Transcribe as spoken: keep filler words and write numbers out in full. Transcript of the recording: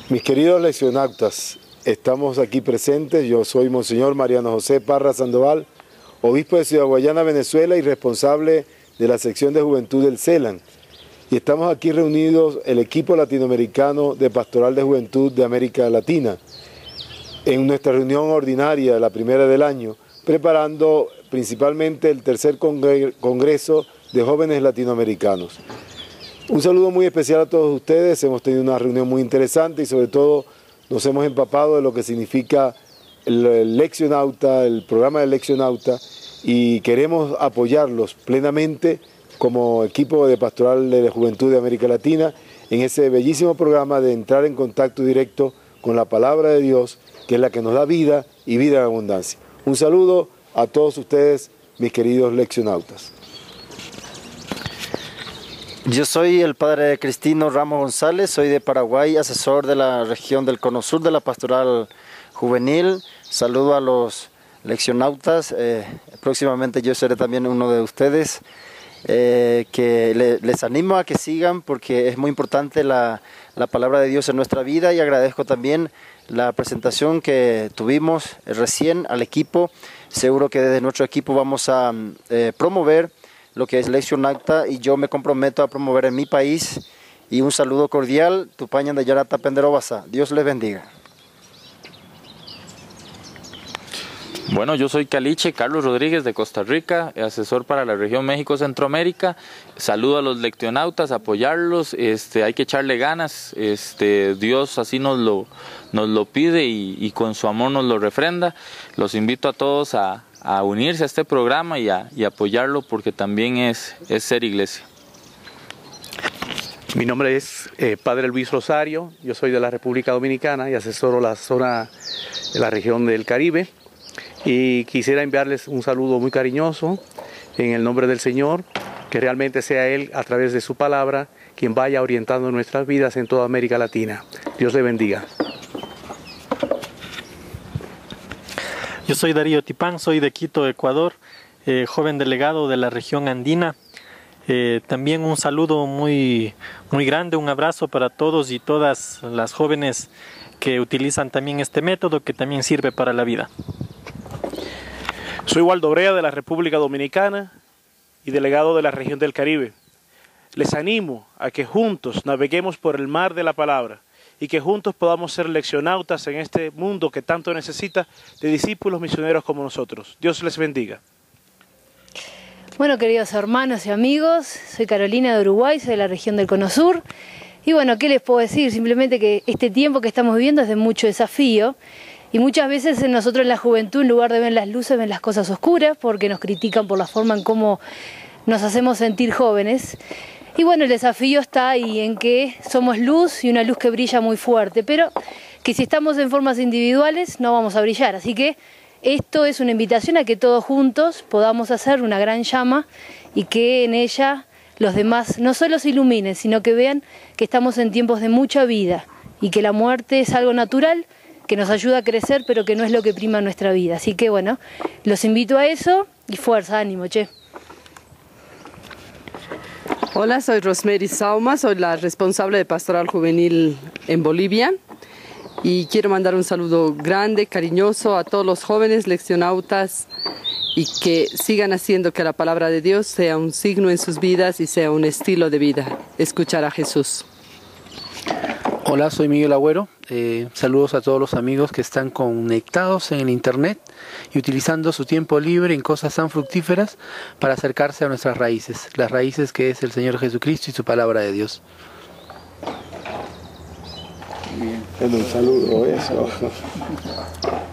Mis queridos leccionautas, estamos aquí presentes. Yo soy Monseñor Mariano José Parra Sandoval, obispo de Ciudad Guayana, Venezuela, y responsable de la sección de juventud del CELAN. Y estamos aquí reunidos el equipo latinoamericano de Pastoral de Juventud de América Latina, en nuestra reunión ordinaria, la primera del año, preparando principalmente el tercer Congreso de Jóvenes Latinoamericanos. Un saludo muy especial a todos ustedes. Hemos tenido una reunión muy interesante y sobre todo nos hemos empapado de lo que significa el, el Leccionauta, el programa del Leccionauta, y queremos apoyarlos plenamente como equipo de Pastoral de la Juventud de América Latina en ese bellísimo programa de entrar en contacto directo con la palabra de Dios, que es la que nos da vida y vida en abundancia. Un saludo a todos ustedes, mis queridos leccionautas. Yo soy el padre Cristino Ramos González, soy de Paraguay, asesor de la región del Cono Sur de la Pastoral Juvenil. Saludo a los leccionautas, eh, próximamente yo seré también uno de ustedes, eh, que le, les animo a que sigan porque es muy importante la, la palabra de Dios en nuestra vida, y agradezco también la presentación que tuvimos recién al equipo. Seguro que desde nuestro equipo vamos a eh, promover lo que es Leccionauta, y yo me comprometo a promover en mi país. Y un saludo cordial, Tupañan de Yarata Penderobasa. Dios les bendiga. Bueno, yo soy Caliche, Carlos Rodríguez de Costa Rica, asesor para la región México-Centroamérica. Saludo a los leccionautas, apoyarlos, este, hay que echarle ganas, este, Dios así nos lo, nos lo pide y, y con su amor nos lo refrenda. Los invito a todos a, a unirse a este programa y, a, y apoyarlo porque también es, es ser iglesia. Mi nombre es eh, Padre Luis Rosario, yo soy de la República Dominicana y asesoro la zona de la región del Caribe. Y quisiera enviarles un saludo muy cariñoso en el nombre del Señor, que realmente sea Él, a través de su palabra, quien vaya orientando nuestras vidas en toda América Latina. Dios le bendiga. Yo soy Darío Tipán, soy de Quito, Ecuador, eh, joven delegado de la región andina. Eh, también un saludo muy, muy grande, un abrazo para todos y todas las jóvenes que utilizan también este método, que también sirve para la vida. Soy Waldo Brea de la República Dominicana y delegado de la región del Caribe. Les animo a que juntos naveguemos por el mar de la palabra y que juntos podamos ser leccionautas en este mundo que tanto necesita de discípulos misioneros como nosotros. Dios les bendiga. Bueno, queridos hermanos y amigos, soy Carolina de Uruguay, soy de la región del Cono Sur. Y bueno, ¿qué les puedo decir? Simplemente que este tiempo que estamos viviendo es de mucho desafío. Y muchas veces nosotros en la juventud, en lugar de ver las luces, ven las cosas oscuras, porque nos critican por la forma en cómo nos hacemos sentir jóvenes. Y bueno, el desafío está ahí en que somos luz, y una luz que brilla muy fuerte, pero que si estamos en formas individuales no vamos a brillar. Así que esto es una invitación a que todos juntos podamos hacer una gran llama y que en ella los demás no solo se iluminen, sino que vean que estamos en tiempos de mucha vida y que la muerte es algo natural, que nos ayuda a crecer, pero que no es lo que prima nuestra vida. Así que bueno, los invito a eso y fuerza, ánimo, che. Hola, soy Rosemary Sauma, soy la responsable de Pastoral Juvenil en Bolivia y quiero mandar un saludo grande, cariñoso a todos los jóvenes leccionautas y que sigan haciendo que la palabra de Dios sea un signo en sus vidas y sea un estilo de vida, escuchar a Jesús. Hola, soy Miguel Agüero. Eh, saludos a todos los amigos que están conectados en el internet y utilizando su tiempo libre en cosas tan fructíferas para acercarse a nuestras raíces, las raíces que es el Señor Jesucristo y su palabra de Dios. Bien, un saludo, eso.